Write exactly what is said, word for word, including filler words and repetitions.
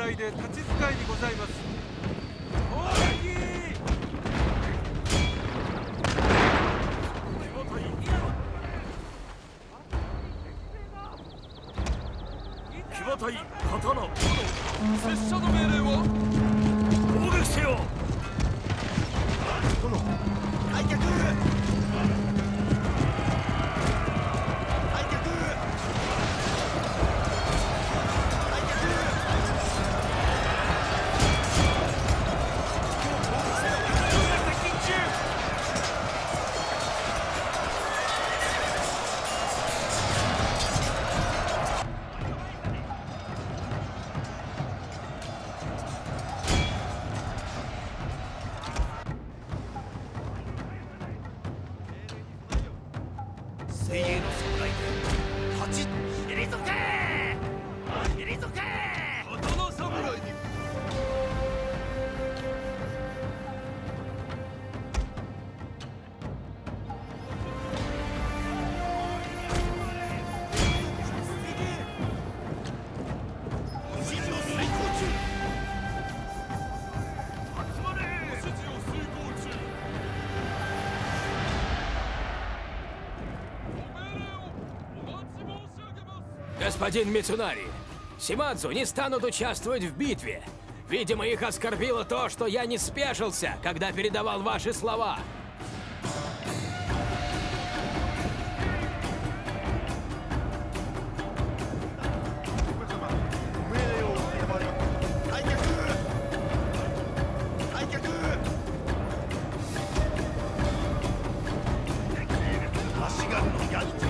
侍で立ち使いにございます。攻撃。騎馬隊刀拙者の命令は攻撃せよ。殿開脚。精鋭の侍で立ち退け退け刀侍に指示を遂行中。集まれ。指示を遂行中。 Господин Мицунари, Симадзу не станут участвовать в битве. Видимо, их оскорбило то, что я не спешился, когда передавал ваши слова. Ашигаruのやり